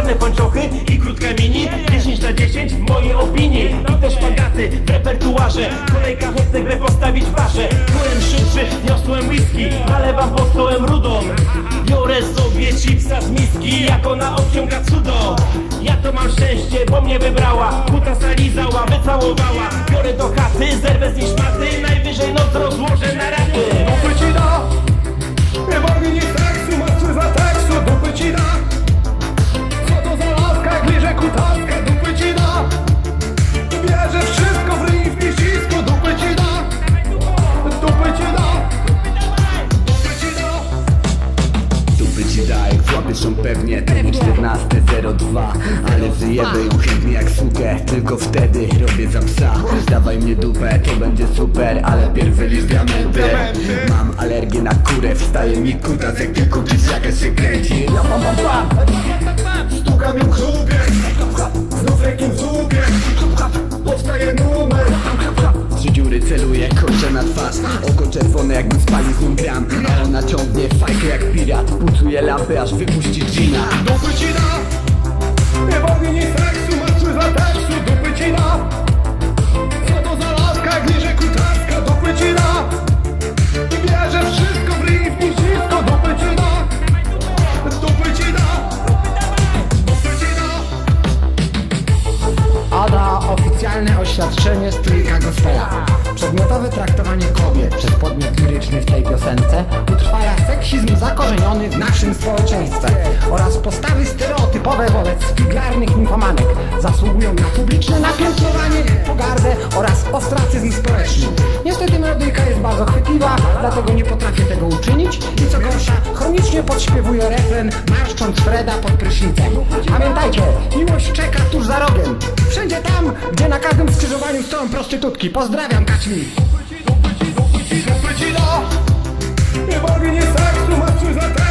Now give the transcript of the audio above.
Czarne pończochy i krótka mini, 10 na 10 w mojej opinii. I te szpagaty w repertuarze, kolejka chętnych, by postawić parze. Byłem szybszy, niosłem whisky, nalewam pod stołem rudą. Biorę sobie chipsa z miski, jak ona obciąga cudo. Ja to mam szczęście, bo mnie wybrała, kutasa lizała, wycałowała. Biorę do chaty, zerwę z niej szmaty, najwyżej noc rozłożę na raty. Dupy ci da, nie bawi nic seksu, masz za tekstu, dupy ci da. Co to za laska, jak liże kutaska, dupy ci da. Bierze wszystko w ryj i w piścisku, dupy ci da. Dupy ci da. Dupy ci da. Dupy ci da, jak złapiesz ją pewnie, to nie 14:02. Ale wyjebę ją chętnie jak sukę, tylko wtedy robię za psa. Dawaj mnie dupę, to będzie super, ale pierw wyliż diamenty. Mam alergię na kurę, wstaje mi kutas, jak tylko dzieciaka się kręci. Stukam ją chrupie, znów rekiem zupie. Powstaje numer. 3 dziury celuję, kończę na twarz. Oko czerwone, jakbym spalił z nim gram. A ona ciągnie fajkę jak pirat, pucuje lampy, aż wypuści dżina. Dupy ci da, nie bawi nic seksu, masz za tekstu, dupy ci da. Co to za laska, jak liże kutaska, dupy ci da. Bierze wszystko w ryj i w piścisku, dupy ci da. Dupy ci da. Dupy ci da. Ada, oficjalne oświadczenie z trójka gospela. Przedmiotowe traktowanie kobiet przez podmiot liryczny w tej piosence utrwala seksizm zakorzeniony w naszym społeczeństwie oraz postawy stereotypowe wobec figlarnych nimfomanek zasługują na publiczne napiętnowanie, pogardę oraz ostracyzm społeczny. Niestety melodyjka jest bardzo chwytliwa, dlatego nie potrafię tego uczynić i co gorsza, chronicznie podśpiewuję refren, marszcząc Freda pod prysznicem. Pamiętajcie, miłość czeka tuż za rogiem, wszędzie tam, gdzie na każdym skrzyżowaniu stoją prostytutki. Pozdrawiam, kaczmi! Dupy ci da, nie bawi nic seksu, masz za tekstu.